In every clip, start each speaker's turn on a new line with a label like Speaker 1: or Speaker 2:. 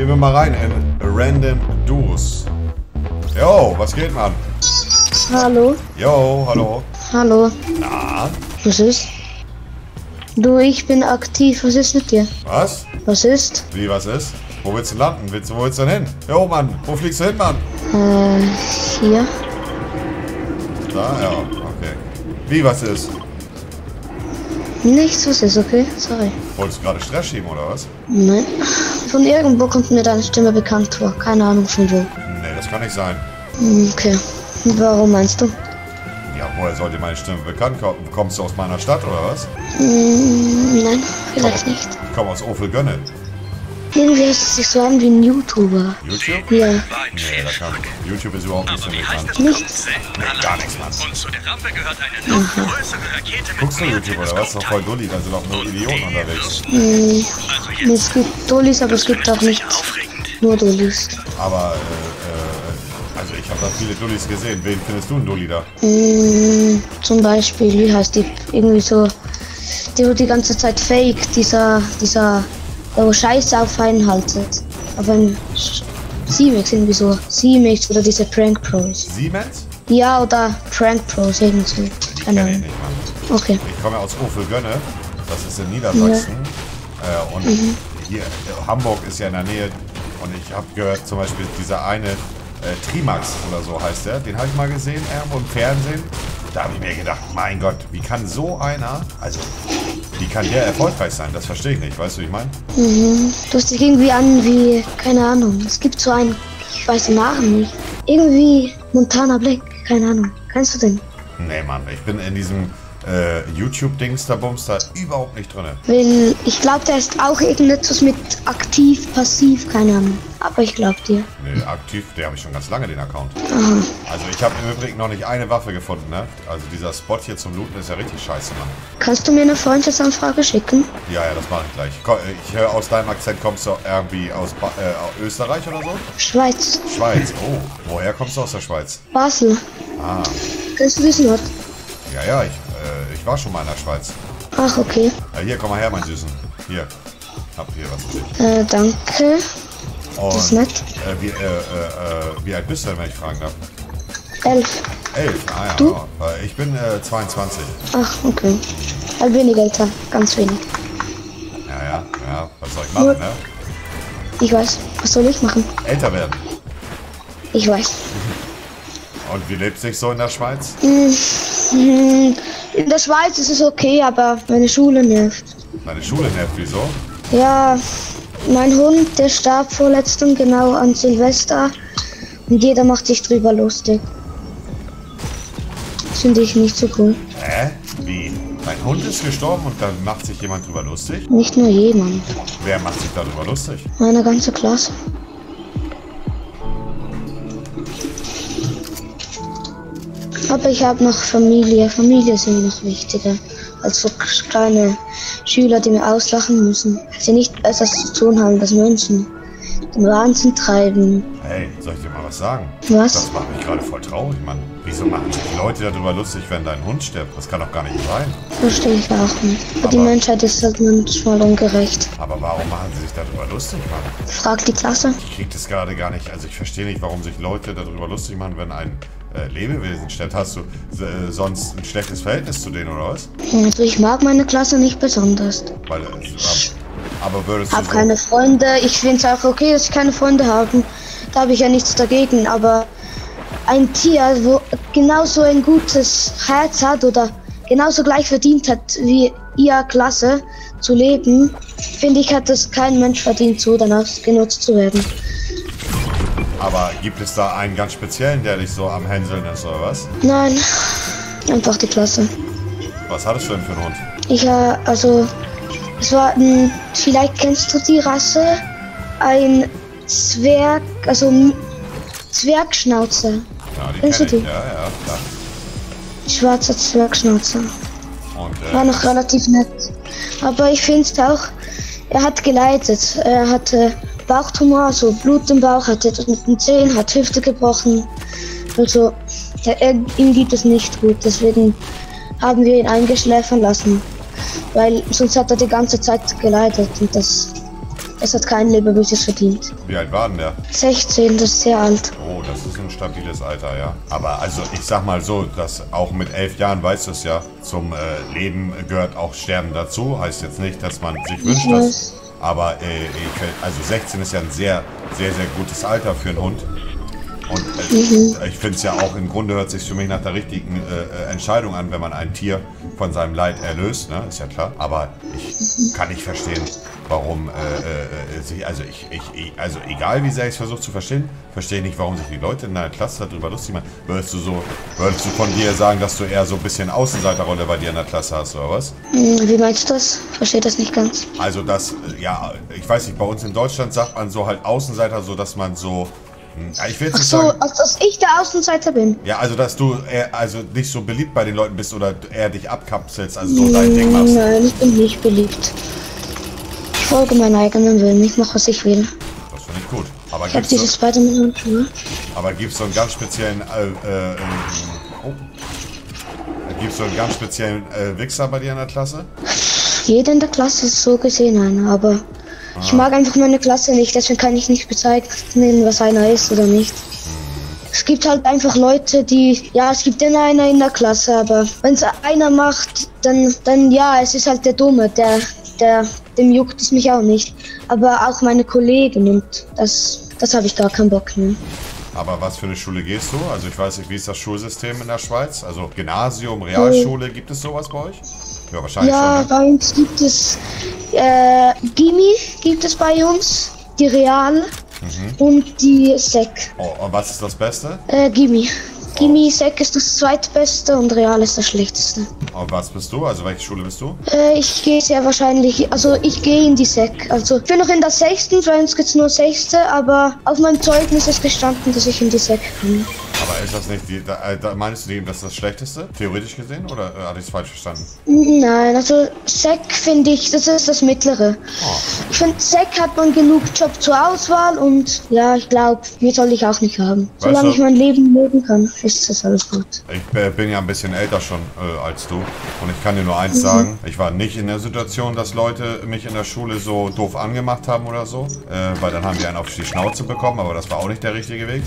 Speaker 1: Gehen wir mal rein in Random Duos. Jo, was geht, Mann?
Speaker 2: Hallo.
Speaker 1: Jo, hallo.
Speaker 2: Hallo.
Speaker 1: Na?
Speaker 2: Was ist? Du, ich bin aktiv. Was ist mit dir?
Speaker 1: Was?
Speaker 2: Was ist?
Speaker 1: Wie, was ist? Wo willst du landen? Wo willst du denn hin? Jo, Mann, wo fliegst du hin, Mann?
Speaker 2: Hier.
Speaker 1: Da, ja, okay. Wie, was ist?
Speaker 2: Nichts, was ist, okay? Sorry.
Speaker 1: Wolltest du gerade Stress schieben, oder was?
Speaker 2: Nein. Von irgendwo kommt mir deine Stimme bekannt vor. Keine Ahnung von wo.
Speaker 1: Nee, das kann nicht sein.
Speaker 2: Okay. Warum meinst du?
Speaker 1: Ja, woher sollte meine Stimme bekannt kommen? Kommst du aus meiner Stadt, oder was?
Speaker 2: Nein, vielleicht nicht.
Speaker 1: Ich komme aus Ofelgönne.
Speaker 2: Irgendwie hört es sich so an wie ein YouTuber.
Speaker 1: YouTube?
Speaker 2: Ja.
Speaker 1: Nee, da kann YouTube ist überhaupt nicht so bekannt.
Speaker 2: Nichts?
Speaker 1: Nee, gar nichts, Mann.
Speaker 3: Und zu der Rampe gehört eine noch größere Rakete mit
Speaker 1: Guckst du
Speaker 3: mehr
Speaker 1: YouTube oder was? Doch voll dulli, da sind auch nur Idioten unterwegs.
Speaker 2: Es gibt Dullis, aber es gibt auch nicht nur Dullis.
Speaker 1: Aber, also ich habe da viele Dullis gesehen. Wen findest du ein Dulli da?
Speaker 2: Zum Beispiel, wie heißt die? Irgendwie so, die ganze Zeit fake, dieser, der wo Scheiße auf einen haltet. Aber ein C-Max irgendwie so. C-Max oder diese Prank Pros.
Speaker 1: Siemens?
Speaker 2: Ja, oder Prank Pros irgendwie.
Speaker 1: Die
Speaker 2: Keine
Speaker 1: kenne ich
Speaker 2: Ahnung.
Speaker 1: nicht, Mann.
Speaker 2: Okay.
Speaker 1: Ich komme aus Ofelgönne, das ist in Niedersachsen. Und hier, Hamburg ist ja in der Nähe. Und ich habe gehört, zum Beispiel dieser eine Trimax oder so heißt der, den habe ich mal gesehen irgendwo im Fernsehen. Da habe ich mir gedacht, mein Gott, wie kann so einer, also wie kann der erfolgreich sein? Das verstehe ich nicht, weißt du, wie ich meine?
Speaker 2: Du hörst dich irgendwie an wie, keine Ahnung, es gibt so einen, ich weiß den Namen nicht. Irgendwie Montana Black, keine Ahnung. Kennst du den?
Speaker 1: Nee, Mann, ich bin in diesem YouTube-Dings da Bums da überhaupt nicht drin.
Speaker 2: Weil ich glaube, der ist auch irgendetwas mit aktiv, passiv, keine Ahnung. Aber ich glaube dir.
Speaker 1: Nee, aktiv, der habe ich schon ganz lange, den Account. Also ich habe im Übrigen noch nicht eine Waffe gefunden, ne? Also dieser Spot hier zum Looten ist ja richtig scheiße, Mann.
Speaker 2: Kannst du mir eine Freundschaftsanfrage schicken?
Speaker 1: Ja, das mache ich gleich. Ich höre aus deinem Akzent, kommst du irgendwie aus Österreich oder so?
Speaker 2: Schweiz.
Speaker 1: Schweiz, oh. Woher kommst du aus der Schweiz?
Speaker 2: Basel.
Speaker 1: Ah,
Speaker 2: Kennst du diesen Ort?
Speaker 1: ja, ich war schon mal in der Schweiz.
Speaker 2: Ach, okay.
Speaker 1: Hier, komm mal her, mein Süßen. Hier, hab hier was für dich.
Speaker 2: Danke.
Speaker 1: Und,
Speaker 2: Das ist nett.
Speaker 1: wie alt bist du denn, wenn ich fragen darf?
Speaker 2: 11.
Speaker 1: 11, ah ja.
Speaker 2: Du?
Speaker 1: Ich bin 22.
Speaker 2: Ach, okay. Halt wenig älter. Ganz wenig.
Speaker 1: Ja, was soll ich machen, ne?
Speaker 2: Ich weiß. Was soll ich machen?
Speaker 1: Älter werden.
Speaker 2: Ich weiß.
Speaker 1: Und wie lebt sich so in der Schweiz?
Speaker 2: In der Schweiz ist es okay, aber meine Schule nervt.
Speaker 1: Deine Schule nervt, wieso?
Speaker 2: Ja, mein Hund, der starb vorletztem genau an Silvester und jeder macht sich drüber lustig. Das finde ich nicht so cool.
Speaker 1: Hä? Wie? Dein Hund ist gestorben und dann macht sich jemand drüber lustig?
Speaker 2: Nicht nur jemand,
Speaker 1: Wer macht sich darüber lustig?
Speaker 2: meine ganze Klasse. Aber ich habe noch Familie. Familie ist mir noch wichtiger als so kleine Schüler, die mir auslachen müssen. Die nicht besser zu tun haben als Menschen. Den Wahnsinn treiben.
Speaker 1: Hey, soll ich dir mal was sagen?
Speaker 2: Was?
Speaker 1: Das macht mich gerade voll traurig, Mann. Wieso machen sich die Leute darüber lustig, wenn dein Hund stirbt? Das kann doch gar nicht sein.
Speaker 2: Verstehe ich auch nicht. Aber die Menschheit ist halt manchmal ungerecht.
Speaker 1: Aber warum machen sie sich darüber lustig, Mann?
Speaker 2: Frag die Klasse.
Speaker 1: Ich krieg das gerade gar nicht. Also ich verstehe nicht, warum sich Leute darüber lustig machen, wenn ein Lebewesen stirbt. Hast du sonst ein schlechtes Verhältnis zu denen, oder was?
Speaker 2: Also ich mag meine Klasse nicht besonders.
Speaker 1: Weil, aber würdest
Speaker 2: Ich
Speaker 1: du
Speaker 2: habe keine Freunde. Ich finde es auch okay, dass ich keine Freunde habe. Da habe ich ja nichts dagegen. Aber ein Tier, wo genauso ein gutes Herz hat oder genauso gleich verdient hat wie ihr Klasse zu leben, finde ich, hat das kein Mensch verdient, so danach genutzt zu werden.
Speaker 1: Aber gibt es da einen ganz speziellen, der dich so am Hänseln ist, oder was?
Speaker 2: Nein, einfach die Klasse.
Speaker 1: Was hattest du denn für einen Hund?
Speaker 2: Also, es war vielleicht kennst du die Rasse, ein Zwerg, also Zwergschnauzer.
Speaker 1: Ja, die
Speaker 2: Kennst du
Speaker 1: kenn ich.
Speaker 2: die?
Speaker 1: Ja, klar.
Speaker 2: Schwarzer Zwergschnauzer.
Speaker 1: Und,
Speaker 2: War noch relativ nett. Aber ich finde es auch, er hat geleitet. Er hatte Bauchtumor, also Blut im Bauch, hat jetzt mit den Zehen, hat Hüfte gebrochen. Also, ihm geht es nicht gut. Deswegen haben wir ihn eingeschläfern lassen. Weil sonst hat er die ganze Zeit geleitet und das Es hat kein Leben Böses verdient.
Speaker 1: Wie alt war denn der?
Speaker 2: 16, das ist sehr alt.
Speaker 1: Oh, das ist ein stabiles Alter, ja. Aber also ich sag mal so, dass auch mit 11 Jahren, weißt du es ja, zum Leben gehört auch Sterben dazu. Heißt jetzt nicht, dass man sich wünscht, dass... Aber also 16 ist ja ein sehr, sehr, sehr gutes Alter für einen Hund. Und ich finde es ja auch, im Grunde hört sich für mich nach der richtigen Entscheidung an, wenn man ein Tier von seinem Leid erlöst, ne? Ist ja klar. Aber ich kann nicht verstehen, warum also egal wie sehr ich es versuche zu verstehen, verstehe ich nicht, warum sich die Leute in deiner Klasse darüber lustig machen. Würdest du von dir sagen, dass du eher so ein bisschen Außenseiterrolle bei dir in der Klasse hast, oder was?
Speaker 2: Wie meinst du das? Verstehe das nicht ganz.
Speaker 1: Also das, ja, ich weiß nicht, bei uns in Deutschland sagt man so halt Außenseiter, so dass man so... Ich will jetzt nicht sagen,
Speaker 2: dass ich der Außenseiter bin.
Speaker 1: ja, also dass du also nicht so beliebt bei den Leuten bist oder eher dich abkapselst, also so dein Ding machst.
Speaker 2: Nein, ich bin nicht beliebt. Ich folge meinen eigenen Willen, ich mache was ich will.
Speaker 1: Das finde ich gut. Aber
Speaker 2: Ich habe diese Spider-Man-Handschuhe.
Speaker 1: aber gibt's so einen ganz speziellen gibt's so einen ganz speziellen Wichser bei dir in der Klasse?
Speaker 2: Jeder in der Klasse ist so gesehen einer, aber ich mag einfach meine Klasse nicht, deswegen kann ich nicht bezeichnen, was einer ist oder nicht. Es gibt halt einfach Leute, die, ja, es gibt immer einer in der Klasse, aber wenn es einer macht, dann ja, es ist halt der Dumme, dem juckt es mich auch nicht. Aber auch meine Kollegen und das habe ich gar keinen Bock mehr.
Speaker 1: Aber was für eine Schule gehst du? Also ich weiß nicht, wie ist das Schulsystem in der Schweiz? Also Gymnasium, Realschule, gibt es sowas bei euch? Ja, wahrscheinlich
Speaker 2: Ja,
Speaker 1: schon, ne?
Speaker 2: bei uns gibt es Gimmi gibt es bei uns, die Real und die Sek.
Speaker 1: Oh, und was ist das Beste?
Speaker 2: Gimmi. Gimmi, Sek ist das zweitbeste und Real ist das schlechteste.
Speaker 1: Und was bist du? Also welche Schule bist du?
Speaker 2: Ich gehe sehr wahrscheinlich, also ich gehe in die Sek. Also ich bin noch in der 6., bei uns gibt es nur 6., aber auf meinem Zeugnis ist gestanden, dass ich in die Sek komme.
Speaker 1: Aber ist das nicht da meinst du, das ist das Schlechteste? Theoretisch gesehen? Oder hatte ich es falsch verstanden?
Speaker 2: Nein, also Sek finde ich, das ist das Mittlere.
Speaker 1: Oh.
Speaker 2: Ich finde, Sek hat man genug Job zur Auswahl und ja, ich glaube, die soll ich auch nicht haben. Solange ich mein Leben leben kann, ist das alles gut.
Speaker 1: Ich bin ja ein bisschen älter schon als du und ich kann dir nur eins sagen, ich war nicht in der Situation, dass Leute mich in der Schule so doof angemacht haben oder so, weil dann haben die einen auf die Schnauze bekommen, aber das war auch nicht der richtige Weg.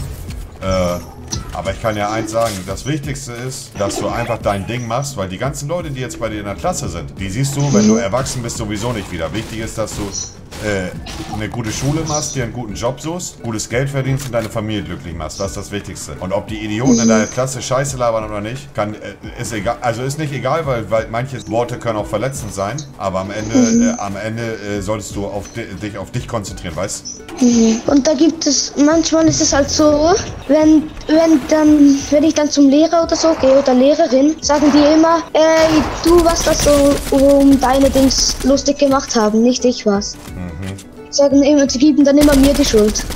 Speaker 1: Aber ich kann ja eins sagen, das Wichtigste ist, dass du einfach dein Ding machst, weil die ganzen Leute, die jetzt bei dir in der Klasse sind, die siehst du, wenn du erwachsen bist, sowieso nicht wieder. Wichtig ist, dass du eine gute Schule machst, dir einen guten Job suchst, gutes Geld verdienst und deine Familie glücklich machst. Das ist das Wichtigste. Und ob die Idioten in deiner Klasse Scheiße labern oder nicht, ist egal. Also ist nicht egal, weil manche Worte können auch verletzend sein. Aber am Ende solltest du dich auf dich konzentrieren, weißt?
Speaker 2: Und da gibt es, manchmal ist es halt so, wenn ich dann zum Lehrer oder so gehe oder Lehrerin, sagen die immer, du warst das so, um deine Dings lustig gemacht haben, nicht ich was. Sagen immer, sie geben dann immer mir die Schuld.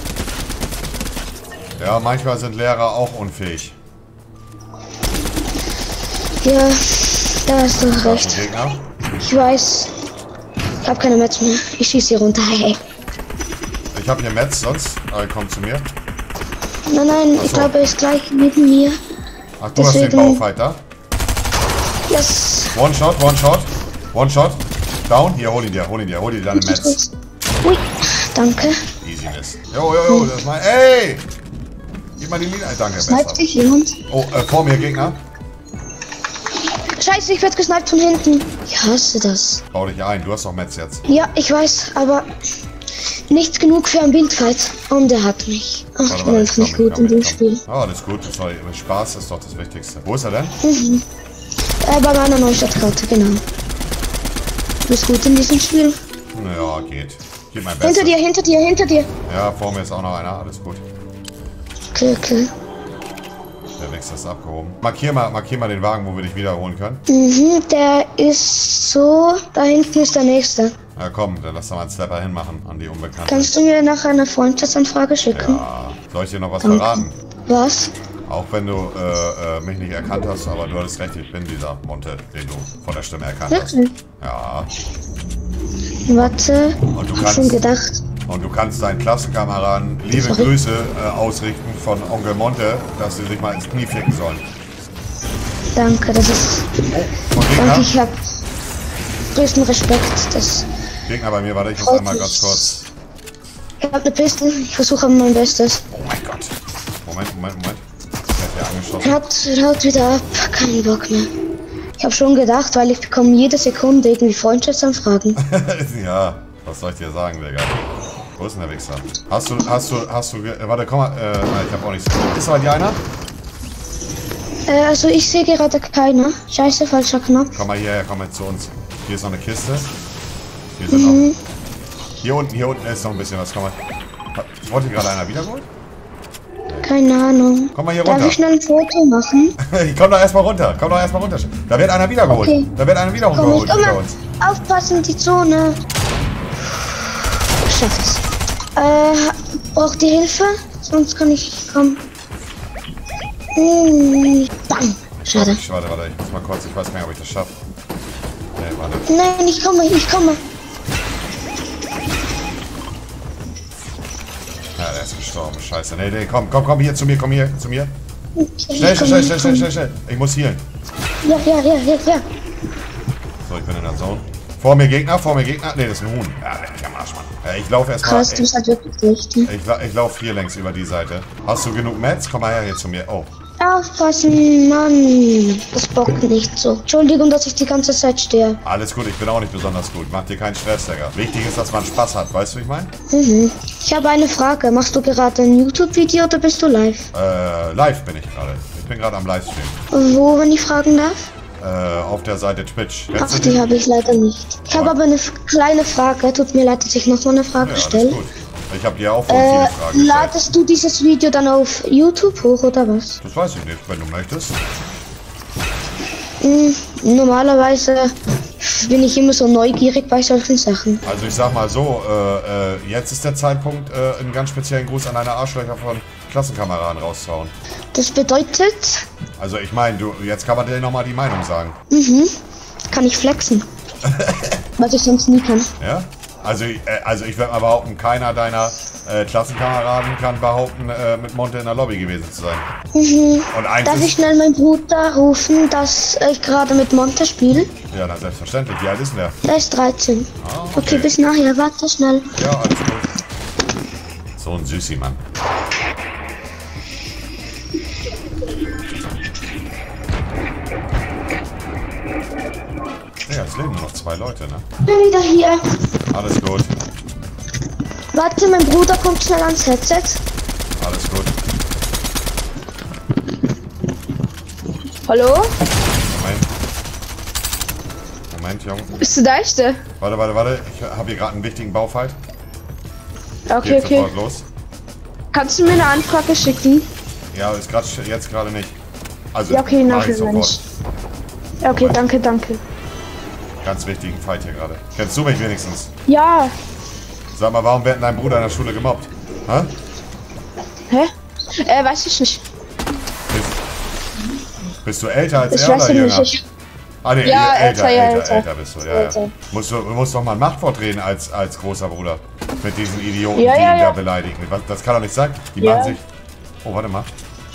Speaker 1: Ja, manchmal sind Lehrer auch unfähig.
Speaker 2: Ja, da hast du recht.
Speaker 1: Gegner?
Speaker 2: Ich weiß, ich habe keine Metz mehr. Ich schieße hier runter. Hey.
Speaker 1: Ich habe hier Metz, sonst komm zu mir.
Speaker 2: Nein, ich glaube, er ist gleich neben mir.
Speaker 1: Ach, du hast den Baufighter.
Speaker 2: Yes.
Speaker 1: One shot. Down. Hier, hol ihn dir deine Metz.
Speaker 2: Ui, danke.
Speaker 1: Easiness. Jo, das ist mein... Ey! Gib mal die Linie. Danke,
Speaker 2: Sniped dich jemand?
Speaker 1: Oh, vor mir Gegner.
Speaker 2: Scheiße, ich werde gesniped von hinten. Ich hasse das.
Speaker 1: Bau dich ein, du hast doch Metz jetzt.
Speaker 2: Ja, ich weiß, aber nicht genug für ein Bildfight. Und er hat mich. Ach, ich bin einfach nicht gut in dem Spiel.
Speaker 1: Oh, alles gut. Spaß ist doch das Wichtigste. Wo ist er denn?
Speaker 2: Bei meiner Neustadtkarte, genau. Du bist gut in diesem Spiel.
Speaker 1: Ja, geht. Gib mein Bestes.
Speaker 2: Hinter dir.
Speaker 1: Ja, vor mir ist auch noch einer. Alles gut.
Speaker 2: Okay.
Speaker 1: Der Wechsel ist abgehoben. Markier mal den Wagen, wo wir dich wiederholen können.
Speaker 2: Der ist so... Da hinten ist der nächste.
Speaker 1: Ja, komm, dann lass doch mal einen Stepper hinmachen an die Unbekannte.
Speaker 2: Kannst du mir nachher eine Freundschaftsanfrage schicken?
Speaker 1: Ja. Soll ich dir noch was verraten?
Speaker 2: Was?
Speaker 1: Auch wenn du mich nicht erkannt hast, aber du hattest recht, ich bin dieser Monte, den du von der Stimme erkannt hast.
Speaker 2: Wirklich?
Speaker 1: Ja.
Speaker 2: Warte, ich hab schon gedacht.
Speaker 1: Und du kannst deinen Klassenkameraden liebe Grüße ausrichten von Onkel Monte, dass sie sich mal ins Knie ficken sollen.
Speaker 2: Danke, das ist... Danke, ich hab größten Respekt. Das
Speaker 1: Gegner bei mir, warte, ich muss einmal ganz kurz
Speaker 2: Ich habe eine Piste. Ich versuche mein Bestes.
Speaker 1: Oh mein Gott. Moment. Der angeschossen.
Speaker 2: Haut wieder ab. Kein Bock mehr. Ich habe schon gedacht, weil ich bekomme jede Sekunde irgendwie Freundschaftsanfragen.
Speaker 1: Ja, was soll ich dir sagen, Digga? Wo ist denn der Wichser? Hast du, warte, komm mal, nein, ich hab auch nichts. Ist bei dir einer?
Speaker 2: Also ich sehe gerade keiner. Scheiße, falscher Knopf.
Speaker 1: Komm mal hierher, komm mal zu uns. Hier ist noch eine Kiste. Hier sind noch... Hier unten ist noch ein bisschen was, komm mal. Wollte gerade einer wiederholen?
Speaker 2: Keine Ahnung.
Speaker 1: Komm mal hier runter.
Speaker 2: Darf ich schnell ein Foto machen?
Speaker 1: Komm doch erstmal runter, Da wird einer wiedergeholt.
Speaker 2: Okay.
Speaker 1: Da wird einer wiedergeholt
Speaker 2: Komm,
Speaker 1: hinter uns.
Speaker 2: Aufpassen, die Zone. Schafft es. Braucht ihr Hilfe? Sonst kann ich kommen. Bam. Schade.
Speaker 1: Warte, ich muss mal kurz, ich weiß gar nicht, ob ich das schaffe. Nee, warte.
Speaker 2: Nein, ich komme.
Speaker 1: Ja, der ist gestorben, scheiße. Nee, komm hier zu mir, Schnell. Ich muss healen.
Speaker 2: Ja.
Speaker 1: So, ich bin in der Zone. Vor mir Gegner. Nee, das ist ein Huhn. Ja, leck mich am Arsch, Mann. Ja, ich laufe erstmal.
Speaker 2: Krass, du bist halt wirklich nicht.
Speaker 1: Ich laufe hier längs über die Seite. Hast du genug Mets? Komm mal her hier zu mir. Oh.
Speaker 2: Aufpassen, Mann. Das bockt nicht so. Entschuldigung, dass ich die ganze Zeit stehe.
Speaker 1: Alles gut, ich bin auch nicht besonders gut. Mach dir keinen Stress, Digga. Wichtig ist, dass man Spaß hat. Weißt du, wie ich meine?
Speaker 2: Ich habe eine Frage. Machst du gerade ein YouTube-Video oder bist du live?
Speaker 1: Live bin ich gerade. Ich bin gerade am Livestream.
Speaker 2: Wo, wenn ich fragen darf?
Speaker 1: Auf der Seite Twitch.
Speaker 2: Ach, die habe ich leider nicht. Ich habe aber eine kleine Frage. Tut mir leid, dass ich nochmal eine Frage stelle.
Speaker 1: Gut. Ich habe dir auch viele Fragen gestellt.
Speaker 2: Ladest du dieses Video dann auf YouTube hoch oder was?
Speaker 1: Das weiß ich nicht, wenn du möchtest.
Speaker 2: Normalerweise bin ich immer so neugierig bei solchen Sachen.
Speaker 1: Also ich sag mal so, jetzt ist der Zeitpunkt, einen ganz speziellen Gruß an deine Arschlöcher von Klassenkameraden rauszuhauen.
Speaker 2: Das bedeutet...
Speaker 1: Also ich meine, jetzt kann man dir nochmal die Meinung sagen.
Speaker 2: Kann ich flexen. Was ich sonst nie kann.
Speaker 1: Ja? Also ich würde mal behaupten, keiner deiner Klassenkameraden kann behaupten, mit Monte in der Lobby gewesen zu sein. Und
Speaker 2: Darf ich schnell meinen Bruder rufen, dass ich gerade mit Monte spiele?
Speaker 1: Ja, na selbstverständlich. Wie alt ist denn der?
Speaker 2: Der ist 13.
Speaker 1: Ah,
Speaker 2: Okay, bis nachher. Warte schnell.
Speaker 1: Ja, alles gut. So ein Süßi, Mann. Ja, es leben nur noch 2 Leute, ne?
Speaker 2: Bin wieder hier.
Speaker 1: Alles gut.
Speaker 2: Warte, mein Bruder kommt schnell ans Headset.
Speaker 1: Alles gut.
Speaker 4: Hallo?
Speaker 1: Moment, Junge.
Speaker 4: Bist du der Echte?
Speaker 1: Warte. Ich habe hier gerade einen wichtigen Baufight.
Speaker 4: Okay,
Speaker 1: Geht
Speaker 4: okay.
Speaker 1: sofort los.
Speaker 4: Kannst du mir eine Anfrage schicken?
Speaker 1: Ja, ist jetzt gerade nicht. Also,
Speaker 4: Ja, okay,
Speaker 1: mach ich
Speaker 4: nachher,
Speaker 1: sofort.
Speaker 4: Mensch. Ja, okay, danke.
Speaker 1: Ganz wichtigen Fight hier gerade. Kennst du mich wenigstens?
Speaker 4: Ja.
Speaker 1: Sag mal, warum wird dein Bruder in der Schule gemobbt? Hä?
Speaker 4: Hä? Weiß ich nicht.
Speaker 1: Bist du älter als
Speaker 4: Ich
Speaker 1: er
Speaker 4: weiß
Speaker 1: oder
Speaker 4: ja
Speaker 1: jünger?
Speaker 4: nicht.
Speaker 1: Ah, nee,
Speaker 4: Ja,
Speaker 1: älter
Speaker 4: älter.
Speaker 1: bist du. Ja,
Speaker 4: Älter.
Speaker 1: ja. Musst doch mal ein Machtwort reden als großer Bruder. Mit diesen Idioten,
Speaker 4: Ja,
Speaker 1: die
Speaker 4: ja,
Speaker 1: ihn
Speaker 4: ja.
Speaker 1: da beleidigen. Das kann doch nicht sein. Die
Speaker 4: Ja.
Speaker 1: machen sich... Oh, warte mal.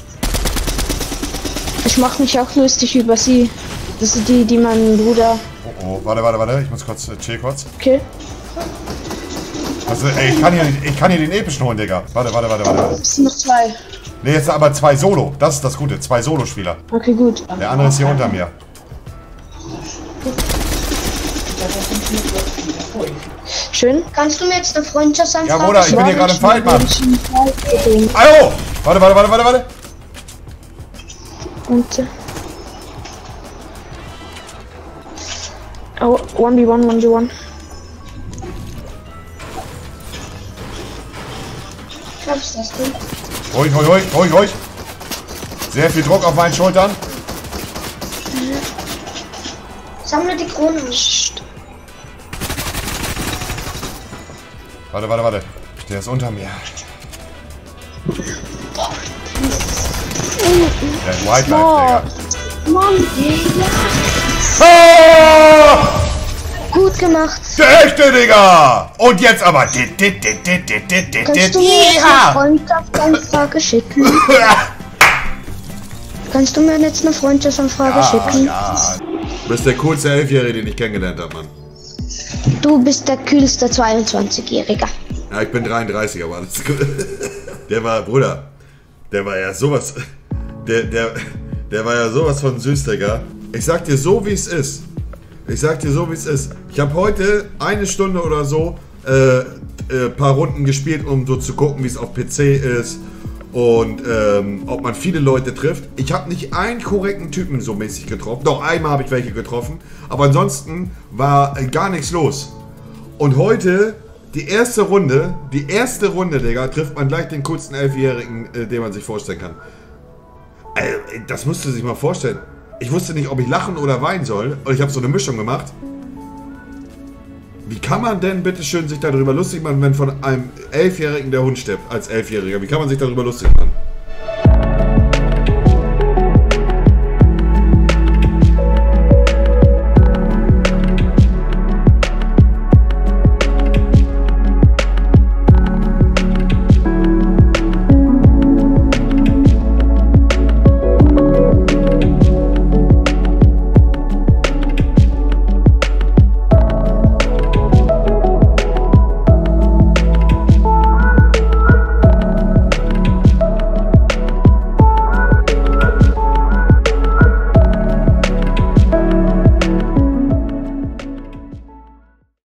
Speaker 4: Ich mache mich auch lustig über sie. Das sind die meinen Bruder.
Speaker 1: Oh, warte. Ich muss kurz, chill kurz.
Speaker 4: Okay.
Speaker 1: Also, ey, ich kann hier den epischen holen, Digga. Warte.
Speaker 4: Es sind noch 2.
Speaker 1: Ne, jetzt aber 2 Solo. Das ist das Gute. 2 Solo-Spieler.
Speaker 4: Okay, gut.
Speaker 1: Der andere ist hier unter mir.
Speaker 4: Schön.
Speaker 2: Kannst du mir jetzt eine Freundschaftsanfrage
Speaker 1: Ja, Bruder, ich bin hier gerade im Fight, Mann.
Speaker 4: Und,
Speaker 1: Ajo! Warte.
Speaker 4: oh, 1v1.
Speaker 2: Schaffst das, du?
Speaker 1: Ruhig. Sehr viel Druck auf meinen Schultern.
Speaker 2: Sammle die Krone.
Speaker 1: Warte. Der ist unter mir. Der ist White Life, Digga.
Speaker 2: Mann,
Speaker 1: Ah!
Speaker 2: gut gemacht.
Speaker 1: Der echte, Digga! Und jetzt aber...
Speaker 2: Kannst du mir jetzt eine Freundschaftsanfrage schicken? Kannst du mir jetzt eine Freundschaftsanfrage schicken?
Speaker 1: Ja. Du bist der coolste 11-Jährige, den ich kennengelernt habe, Mann.
Speaker 2: Du bist der kühlste 22-Jährige.
Speaker 1: Ja, ich bin 33, aber alles gut. Der war, Bruder, der war ja sowas, der war ja sowas von süß, Digga. Ich sag dir so, wie es ist. Ich habe heute 1 Stunde oder so paar Runden gespielt, um so zu gucken, wie es auf PC ist und ob man viele Leute trifft. Ich habe nicht einen korrekten Typen so mäßig getroffen. Doch, einmal habe ich welche getroffen, aber ansonsten war gar nichts los. Und heute, die erste Runde, Digga, trifft man gleich den coolsten 11-Jährigen, den man sich vorstellen kann. Das musst du sich mal vorstellen. Ich wusste nicht, ob ich lachen oder weinen soll. Und ich habe so eine Mischung gemacht. Wie kann man denn bitteschön sich darüber lustig machen, wenn von einem 11-Jährigen der Hund stirbt, als 11-Jähriger? Wie kann man sich darüber lustig machen?